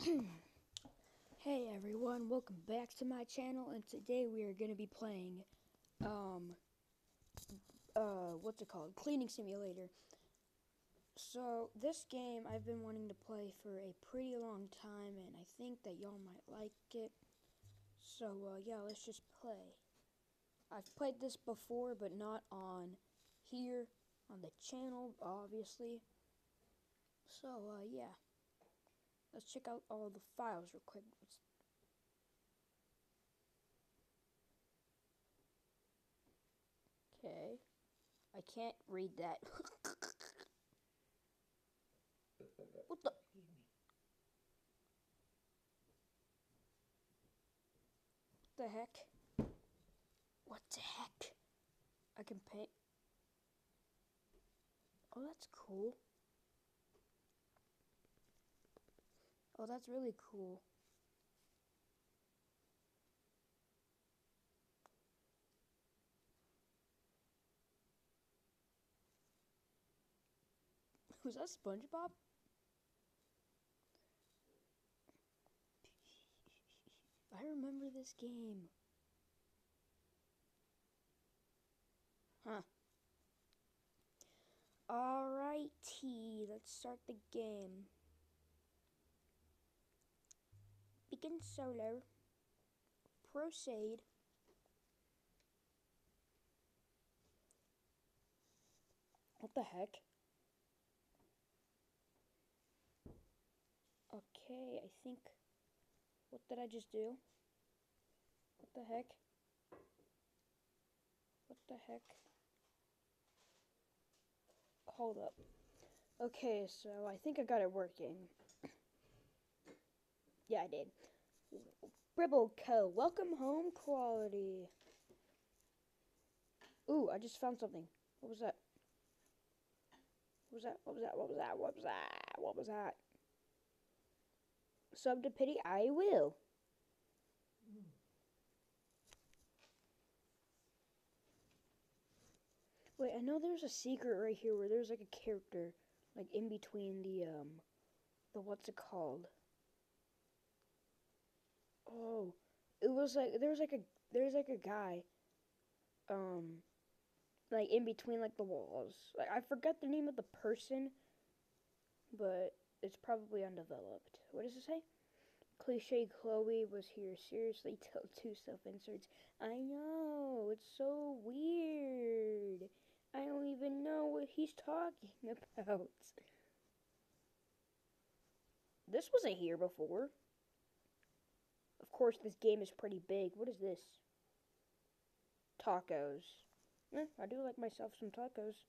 Hey everyone, welcome back to my channel, and today we are going to be playing, what's it called? Cleaning Simulator. So, this game I've been wanting to play for a pretty long time, and I think that y'all might like it. So, yeah, let's just play. I've played this before, but not on here, on the channel, obviously. So, yeah. Let's check out all the files real quick. Okay. I can't read that. What the? The heck? What the heck? I can paint. Oh, that's cool. Oh, that's really cool. Was that SpongeBob? I remember this game. Huh. Alrighty, let's start the game. Begin solo. Proceed. What the heck? Okay, I think... What did I just do? What the heck? What the heck? Hold up. Okay, so I think I got it working. Yeah, I did. Bribble Co. Welcome home quality. Ooh, I just found something. What was that? What was that? What was that? What was that? What was that? What was that? Sub to pity, I will. Wait, I know there's a secret right here where there's like a character, like in between the what's it called? Oh, it was like there's like a guy, um, like in between like the walls. Like I forgot the name of the person, but it's probably undeveloped. What does it say? Cliche Chloe was here. Seriously, tell two self-inserts. I know, it's so weird. I don't even know what he's talking about. This wasn't here before. Of course, this game is pretty big. What is this? Tacos. I do like myself some tacos.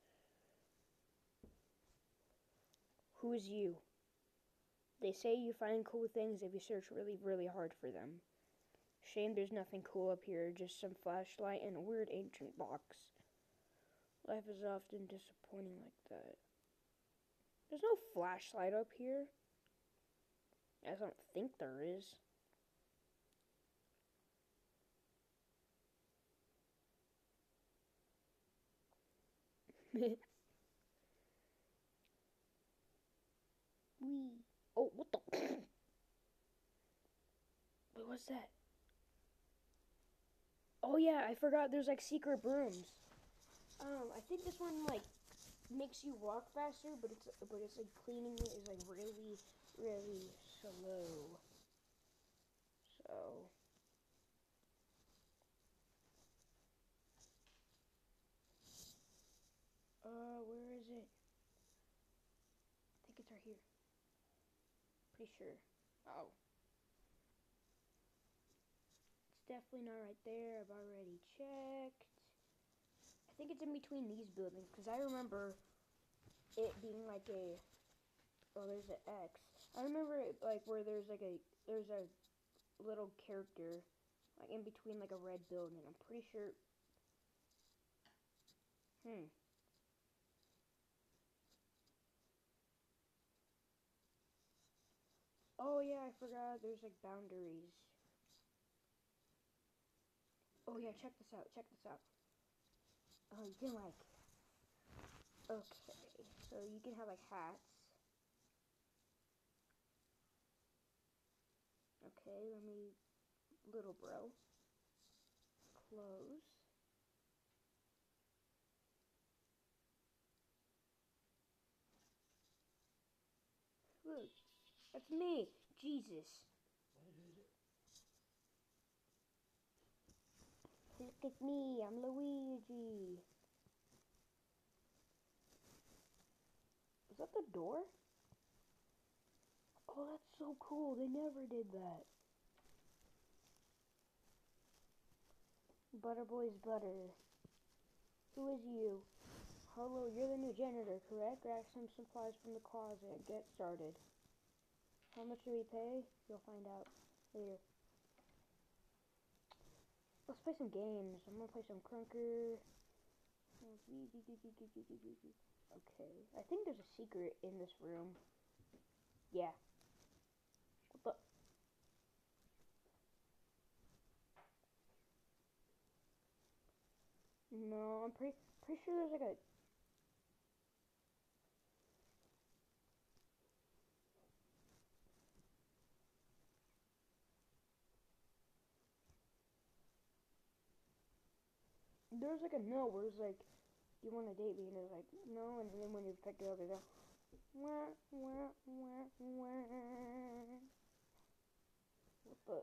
Who is you? They say you find cool things if you search really, really hard for them. Shame there's nothing cool up here, just some flashlight and a weird ancient box. Life is often disappointing like that. There's no flashlight up here. I don't think there is. Wee. Oh, what the? What was that? Oh yeah, I forgot there's like secret brooms. I think this one like makes you walk faster, but it's like cleaning it is like really, really slow. So where is it? I think it's right here. Pretty sure. Oh. It's definitely not right there. I've already checked. I think it's in between these buildings because I remember it being like a. Oh, there's an X. I remember it like where there's a little character like in between like a red building. I'm pretty sure. Hmm. Oh yeah, I forgot. There's like boundaries. Oh yeah, check this out. Check this out. Oh, you can like. Okay, so you can have like hats. Okay, let me, little bro. Close. Look, that's me. Jesus. Look at me, I'm Luigi. Is that the door? Oh, that's so cool. They never did that. Butter boys butter. Who is you? Hello, you're the new janitor, correct? Grab some supplies from the closet. Get started. How much do we pay? You'll find out later. Let's play some games. I'm gonna play some Crunker. Okay. I think there's a secret in this room. Yeah. What the? No, I'm pretty sure there's like a. There's like a no where it's like, do you want to date me? And it's like, no. And then when you pick it up, it's like, wah, wah, wah, wah. What the?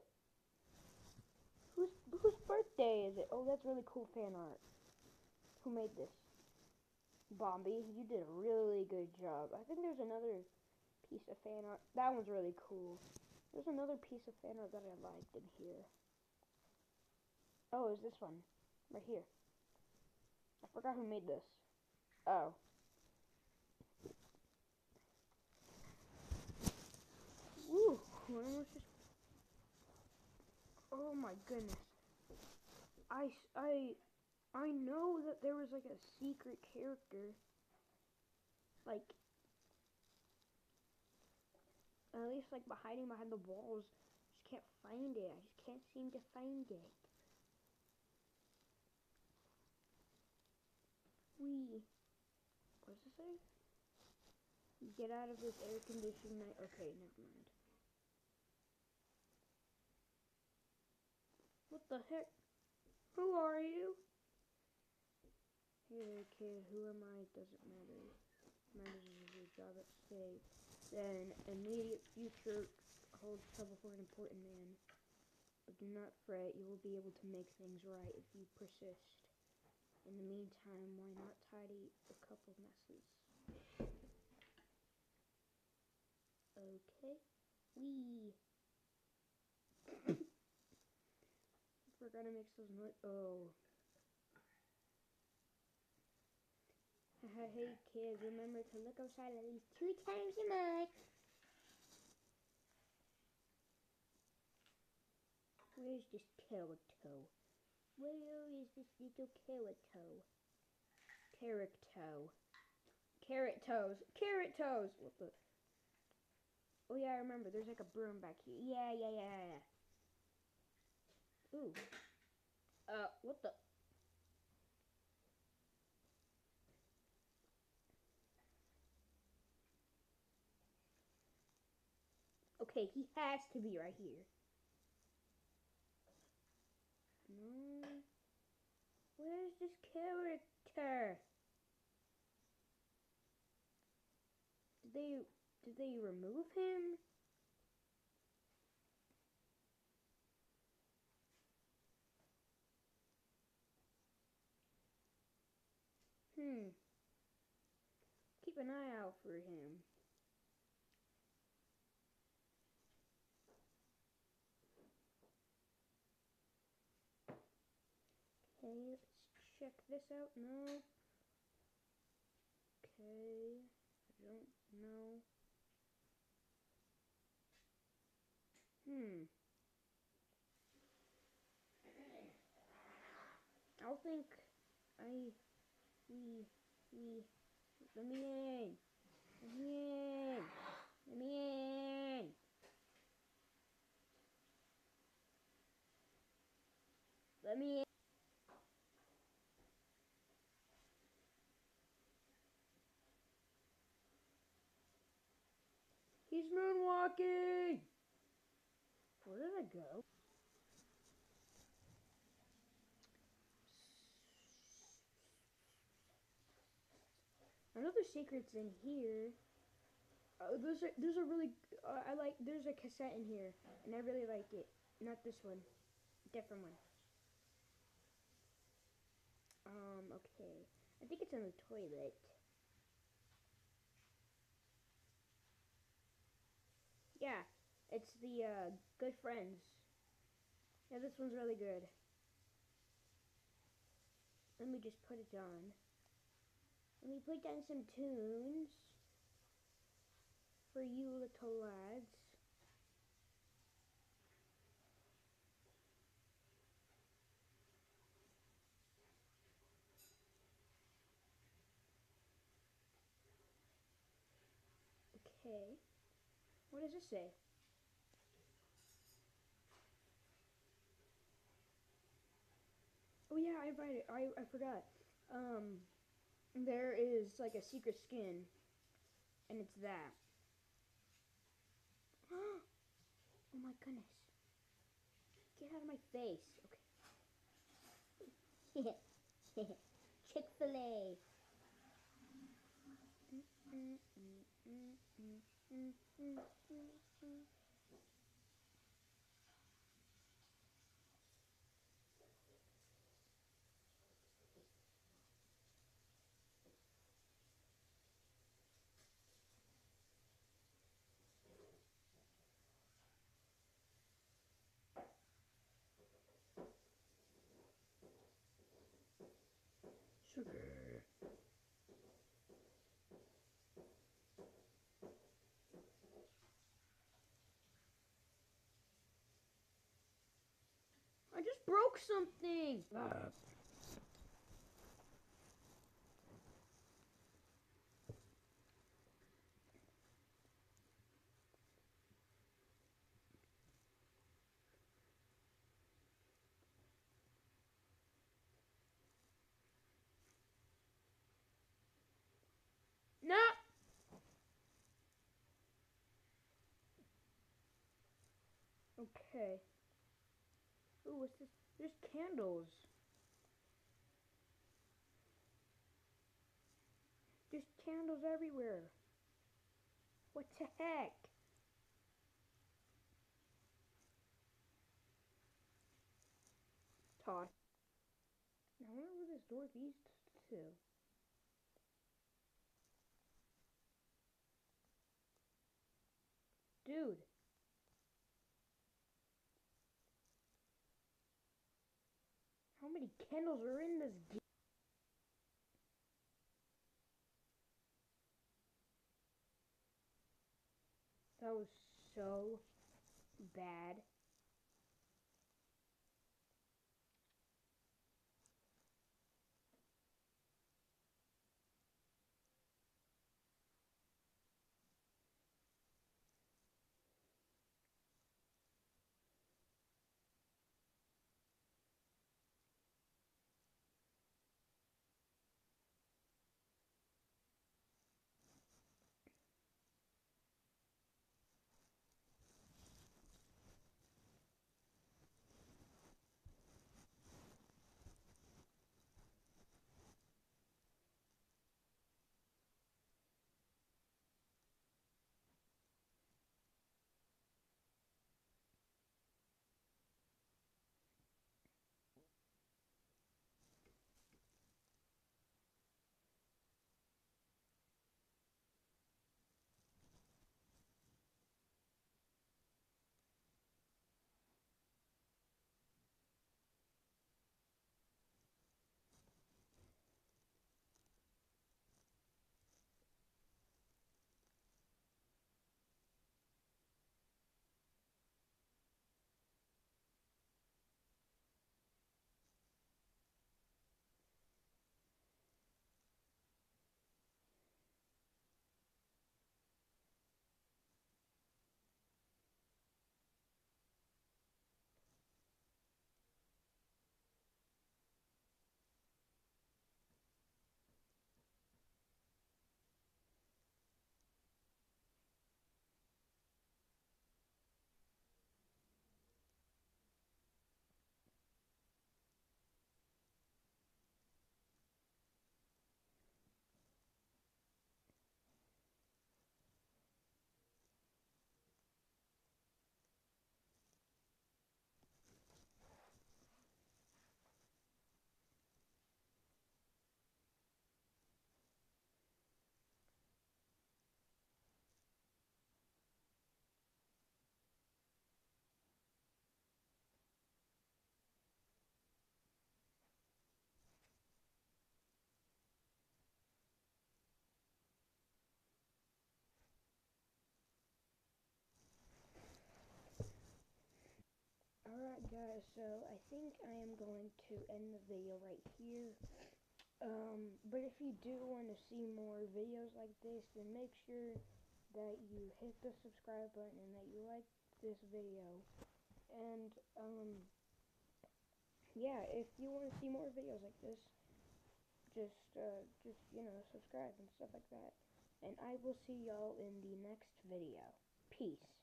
Whose birthday is it? Oh, that's really cool fan art. Who made this? Bombi, you did a really good job. I think there's another piece of fan art. That one's really cool. There's another piece of fan art that I liked in here. Oh, is this one? Right here. I forgot who made this. Oh. Woo! Oh my goodness. I know that there was like a secret character. Like, at least like hiding behind the walls. Just can't find it. I just can't seem to find it. What does it say? Get out of this air conditioned night. Okay, never mind. What the heck? Who are you? Hey there, kid. Who am I? Doesn't matter. Matters is your job at stake. Then immediate future holds trouble for an important man. But do not fret. You will be able to make things right if you persist. In the meantime, why not tidy a couple messes? Okay. Wee. Forgot to mix those noise. Oh. Hey kids, remember to look outside at least 2 times a month. Where's this carrot toe? Where is this little carrot toe? Carrot toe. Carrot toes. Carrot toes! What the? Oh yeah, I remember. There's like a broom back here. Yeah. Ooh. What the? Okay, he has to be right here. No. Where's this character? Did they remove him? Keep an eye out for him. Okay, let's check this out. No. Okay. I don't know. I'll think we, let me in. Let me in. Let me in. Let me in. He's moonwalking. Where did I go? I know there's secrets in here. There's a really there's a cassette in here, and I really like it. Not this one, different one. Okay. I think it's in the toilet. Yeah, it's the Good Friends. Yeah, this one's really good. Let me just put it on. Let me put down some tunes for you little lads. Okay. What does it say? Oh yeah, I forgot. There is like a secret skin, and it's that. Oh my goodness. Get out of my face. Okay. Chick-fil-A. Sugar. I just broke something. No. Okay. Ooh, what's this? There's candles. There's candles everywhere. What the heck? Toss. I wonder where this door leads to. Dude. How many candles are in this game? That was so bad. guys, so I think I am going to end the video right here. But if you do want to see more videos like this, then make sure that you hit the subscribe button and that you like this video. And, yeah, if you want to see more videos like this, just, subscribe and stuff like that. And I will see y'all in the next video. Peace.